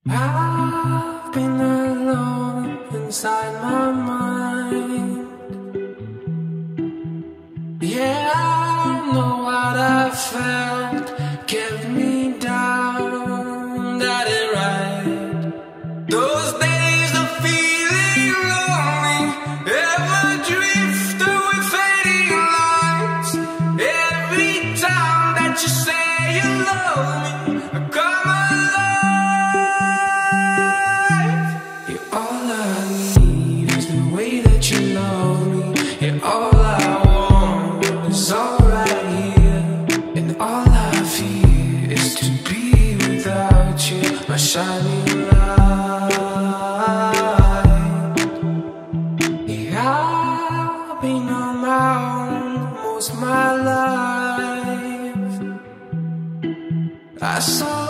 I've been alone inside my mind. Yeah, I know what I felt kept me down. That ain't right. Those days of feeling lonely, ever drift with fading lines. Every time that you say you love me, I come alive. You're all I need is the way that you love me. You're all I want is all right here. And all I fear is to be without you, my shining light. Yeah, I've been on my own most my life. I saw